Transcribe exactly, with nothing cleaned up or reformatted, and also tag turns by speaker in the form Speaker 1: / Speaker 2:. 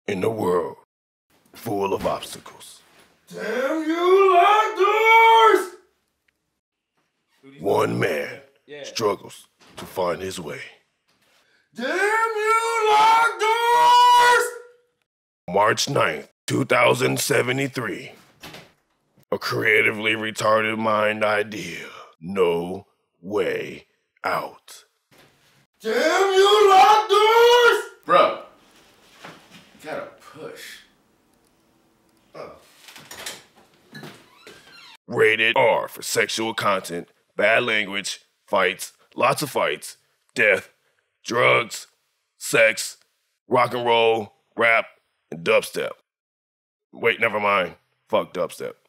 Speaker 1: in a world full of obstacles.
Speaker 2: Damn you, locked doors!
Speaker 1: One man yeah. struggles to find his way.
Speaker 2: Damn you, locked doors!
Speaker 1: March ninth, two thousand seventy-three. A creatively retarded mind idea. No way out.
Speaker 2: Damn you, locked doors!
Speaker 3: Bro, you gotta push.
Speaker 2: Oh.
Speaker 1: Rated R for sexual content, bad language, fights, lots of fights, death, drugs, sex, rock and roll, rap, and dubstep. Wait, never mind. Fuck dubstep.